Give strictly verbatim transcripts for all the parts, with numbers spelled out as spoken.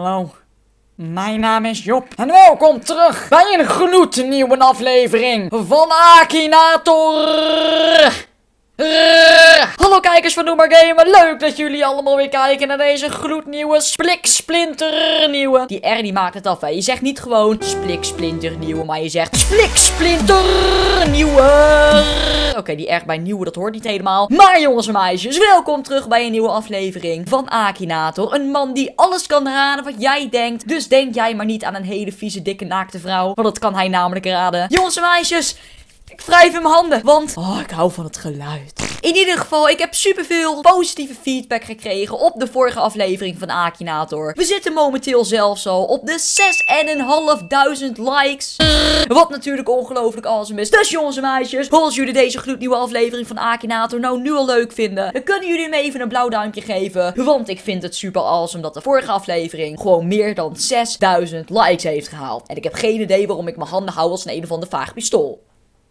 Hallo, mijn naam is Job en welkom terug bij een gloednieuwe aflevering van Akinator. Uh, hallo kijkers van Doe Maar Gamen, leuk dat jullie allemaal weer kijken naar deze gloednieuwe spliksplinternieuwe. Die R die maakt het af, hè. Je zegt niet gewoon spliksplinternieuwe, maar je zegt spliksplinternieuwe. Oké, okay, die R bij nieuwe, dat hoort niet helemaal. Maar jongens en meisjes, welkom terug bij een nieuwe aflevering van Akinator. Een man die alles kan raden wat jij denkt. Dus denk jij maar niet aan een hele vieze, dikke, naakte vrouw. Want dat kan hij namelijk raden. Jongens en meisjes, ik wrijf in mijn handen, want oh, ik hou van het geluid. In ieder geval, ik heb superveel positieve feedback gekregen op de vorige aflevering van Akinator. We zitten momenteel zelfs al op de zes en vijfduizend likes. Wat natuurlijk ongelooflijk awesome is. Dus jongens en meisjes, als jullie deze gloednieuwe aflevering van Akinator nou nu al leuk vinden, dan kunnen jullie me even een blauw duimpje geven. Want ik vind het super awesome dat de vorige aflevering gewoon meer dan zesduizend likes heeft gehaald. En ik heb geen idee waarom ik mijn handen hou als een een of ander vaag pistool.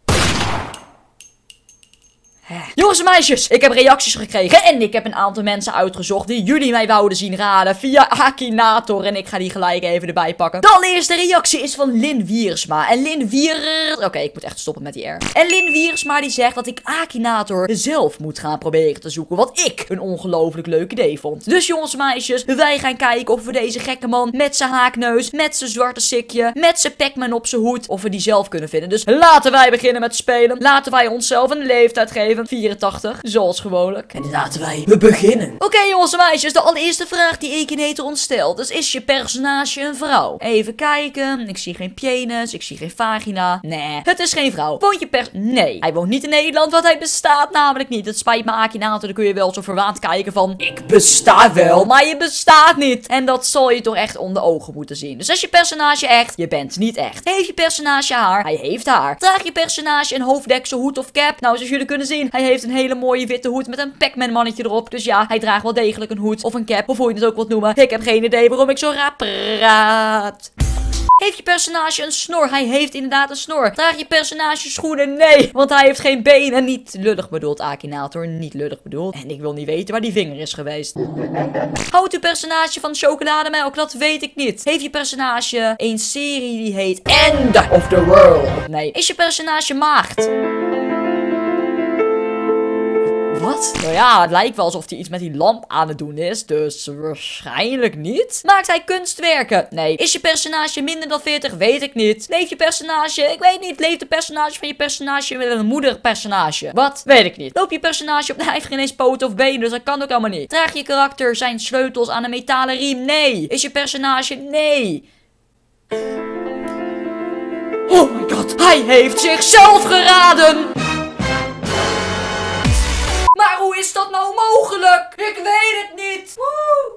Jongens en meisjes, ik heb reacties gekregen en ik heb een aantal mensen uitgezocht die jullie mij wouden zien raden via Akinator. En ik ga die gelijk even erbij pakken. De allereerste reactie is van Lin Wiersma. En Lin Wier... Oké, okay, ik moet echt stoppen met die R. En Lin Wiersma die zegt dat ik Akinator zelf moet gaan proberen te zoeken. Wat ik een ongelooflijk leuk idee vond. Dus jongens en meisjes, wij gaan kijken of we deze gekke man met zijn haakneus, met zijn zwarte sikje, met zijn Pac-Man op zijn hoed, of we die zelf kunnen vinden. Dus laten wij beginnen met spelen. Laten wij onszelf een leeftijd geven. vierentachtig, zoals gewoonlijk. En laten wij we beginnen. Oké okay, jongens en meisjes, de allereerste vraag die Akinator ons stelt. Dus is je personage een vrouw? Even kijken. Ik zie geen penis, ik zie geen vagina. Nee, het is geen vrouw. Woont je pers... Nee, hij woont niet in Nederland, want hij bestaat namelijk niet. Het spijt me Akinator, dan kun je wel zo verwaand kijken van... Ik besta wel, maar je bestaat niet. En dat zal je toch echt onder ogen moeten zien. Dus is je personage echt? Je bent niet echt. Heeft je personage haar? Hij heeft haar. Draagt je personage een hoofddeksel, hoed of cap? Nou, zoals jullie kunnen zien, hij heeft een hele mooie witte hoed met een Pac-Man mannetje erop. Dus ja, hij draagt wel degelijk een hoed of een cap, of hoe je het ook wilt noemen. Ik heb geen idee waarom ik zo raar praat. Heeft je personage een snor? Hij heeft inderdaad een snor. Draag je personage schoenen? Nee, want hij heeft geen benen. Niet lullig bedoeld, Akinator. Niet lullig bedoeld. En ik wil niet weten waar die vinger is geweest. Houdt uw personage van chocolademelk? Dat weet ik niet. Heeft je personage een serie die heet End of the World? Nee. Is je personage maagd? Wat? Nou ja, het lijkt wel alsof hij iets met die lamp aan het doen is. Dus waarschijnlijk niet. Maakt hij kunstwerken? Nee. Is je personage minder dan veertig? Weet ik niet. Leeft je personage? Ik weet niet. Leeft de personage van je personage met een moederpersonage? Wat? Weet ik niet. Loop je personage op de... Hij heeft geen eens poten of benen, dus dat kan ook allemaal niet. Draag je karakter zijn sleutels aan een metalen riem? Nee. Is je personage? Nee. Oh my god. Hij heeft zichzelf geraden. Maar hoe is dat nou mogelijk? Ik weet het niet. Woe!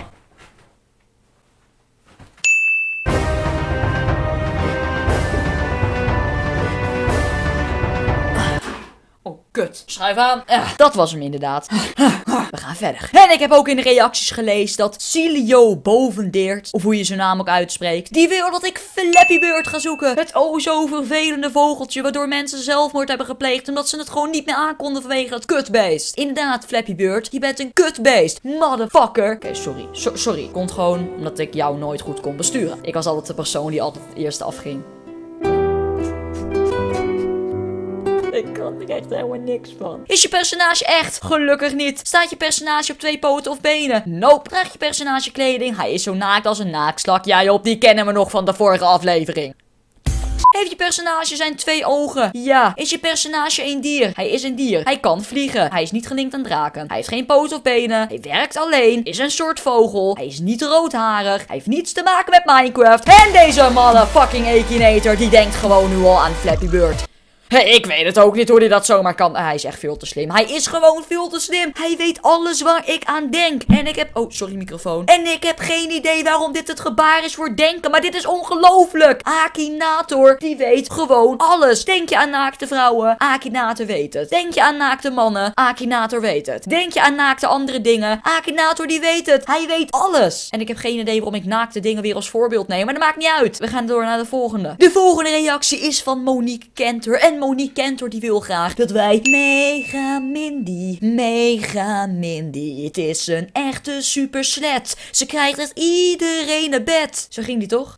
Oh, kut. Schuif aan. Ah, dat was hem inderdaad. We gaan verder. En ik heb ook in de reacties gelezen dat Cilio Bovendeert, of hoe je zijn naam ook uitspreekt, die wil dat ik Flappy Bird ga zoeken. Het o zo vervelende vogeltje waardoor mensen zelfmoord hebben gepleegd omdat ze het gewoon niet meer aankonden vanwege dat kutbeest. Inderdaad, Flappy Bird, je bent een kutbeest. Motherfucker. Oké, okay, sorry. So sorry. Komt gewoon omdat ik jou nooit goed kon besturen. Ik was altijd de persoon die altijd het eerste afging. Ik kan er echt helemaal niks van. Is je personage echt? Gelukkig niet. Staat je personage op twee poten of benen? Nope. Draagt je personage kleding? Hij is zo naakt als een naaktslak. Ja joh, die kennen we nog van de vorige aflevering. Heeft je personage zijn twee ogen? Ja. Is je personage een dier? Hij is een dier. Hij kan vliegen. Hij is niet gelinkt aan draken. Hij heeft geen poten of benen. Hij werkt alleen. Is een soort vogel. Hij is niet roodharig. Hij heeft niets te maken met Minecraft. En deze motherfucking Akinator die denkt gewoon nu al aan Flappy Bird. Hey, ik weet het ook niet hoe hij dat zomaar kan. Hij is echt veel te slim. Hij is gewoon veel te slim. Hij weet alles waar ik aan denk. En ik heb... Oh, sorry microfoon. En ik heb geen idee waarom dit het gebaar is voor denken. Maar dit is ongelooflijk. Akinator, die weet gewoon alles. Denk je aan naakte vrouwen? Akinator weet het. Denk je aan naakte mannen? Akinator weet het. Denk je aan naakte andere dingen? Akinator, die weet het. Hij weet alles. En ik heb geen idee waarom ik naakte dingen weer als voorbeeld neem. Maar dat maakt niet uit. We gaan door naar de volgende. De volgende reactie is van Monique Kenter. En En Monique Kentor die wil graag dat wij Mega Mindy, Mega Mindy. Het is een echte super slet. Ze krijgt het iedereen naar bed. Zo ging die toch?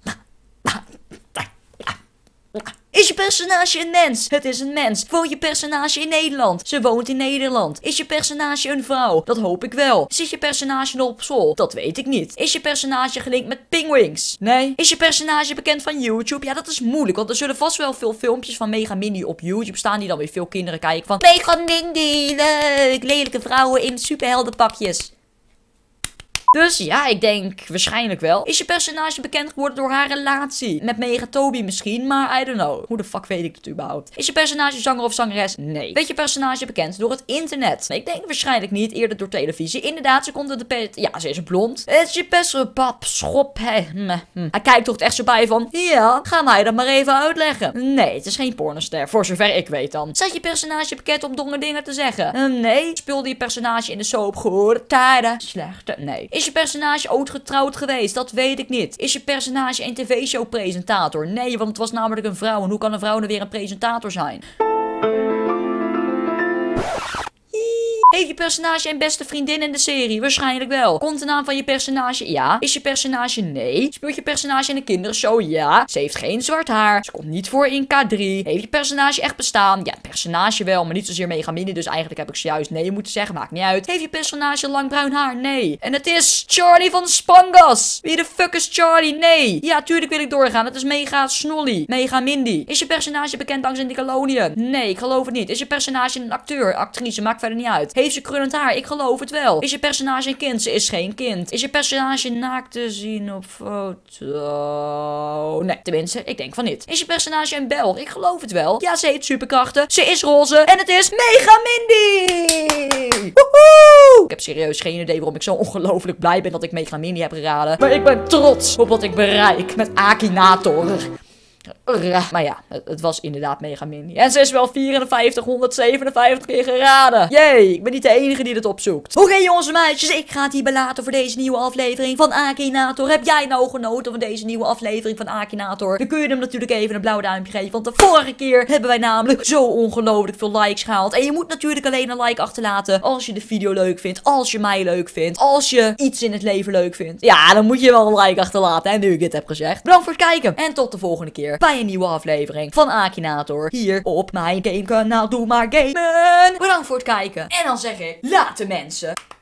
Is je personage een mens? Het is een mens. Woont je personage in Nederland? Ze woont in Nederland. Is je personage een vrouw? Dat hoop ik wel. Zit je personage nog op school? Dat weet ik niet. Is je personage gelinkt met Penguins? Nee. Is je personage bekend van YouTube? Ja, dat is moeilijk, want er zullen vast wel veel filmpjes van Mega Mindy op YouTube staan die dan weer veel kinderen kijken van Mega Mindy, leuk, lelijke vrouwen in superheldenpakjes. Dus ja, ik denk waarschijnlijk wel. Is je personage bekend geworden door haar relatie? Met Megatobi misschien, maar I don't know. Hoe de fuck weet ik het überhaupt? Is je personage zanger of zangeres? Nee. Weet je personage bekend door het internet? Nee, ik denk waarschijnlijk niet. Eerder door televisie. Inderdaad, ze komt uit de pet. Ja, ze is blond. Het is je best pap, schop, hè. Hm. Hij kijkt toch echt zo bij van, ja, ga mij dat maar even uitleggen. Nee, het is geen pornoster, voor zover ik weet dan. Zet je personage bekend om domme dingen te zeggen? Uh, nee. Speelde je personage in de soap Goede Tijden? Slechte? Nee. Is je personage ooit getrouwd geweest? Dat weet ik niet. Is je personage een tv-show presentator? Nee, want het was namelijk een vrouw. En hoe kan een vrouw nou weer een presentator zijn? Heeft je personage een beste vriendin in de serie? Waarschijnlijk wel. Komt de naam van je personage? Ja. Is je personage? Nee. Speelt je personage in een kindershow? Ja. Ze heeft geen zwart haar. Ze komt niet voor in K drie. Heeft je personage echt bestaan? Ja, personage wel, maar niet zozeer Mega Mindy. Dus eigenlijk heb ik zojuist nee moeten zeggen. Maakt niet uit. Heeft je personage lang bruin haar? Nee. En het is Charlie van Spangas. Wie de fuck is Charlie? Nee. Ja, tuurlijk wil ik doorgaan. Het is Mega Snolly. Mega Mindy. Is je personage bekend dankzij Nickelodeon? Nee, ik geloof het niet. Is je personage een acteur? Actrice? Maakt verder niet uit. Heeft ze krullend haar? Ik geloof het wel. Is je personage een kind? Ze is geen kind. Is je personage naakt te zien op foto? Nee, tenminste, ik denk van niet. Is je personage een Belg? Ik geloof het wel. Ja, ze heeft superkrachten. Ze is roze. En het is Mega Mindy! Woehoe! Ik heb serieus geen idee waarom ik zo ongelooflijk blij ben dat ik Mega Mindy heb geraden. Maar ik ben trots op wat ik bereik met Akinator. Maar ja, het, het was inderdaad Mega Mindy. En ze is wel vierenvijftig honderdzevenenvijftig keer geraden. Jee, ik ben niet de enige die dit opzoekt. Oké okay, jongens en meisjes, ik ga het hierbij laten voor deze nieuwe aflevering van Akinator. Heb jij nou genoten van deze nieuwe aflevering van Akinator? Dan kun je hem natuurlijk even een blauw duimpje geven. Want de vorige keer hebben wij namelijk zo ongelooflijk veel likes gehaald. En je moet natuurlijk alleen een like achterlaten als je de video leuk vindt. Als je mij leuk vindt. Als je iets in het leven leuk vindt. Ja, dan moet je wel een like achterlaten. En nu ik dit heb gezegd. Bedankt voor het kijken. En tot de volgende keer bij een nieuwe aflevering van Akinator. Hier op mijn gamekanaal. Doe maar gamen. Bedankt voor het kijken. En dan zeg ik, later mensen.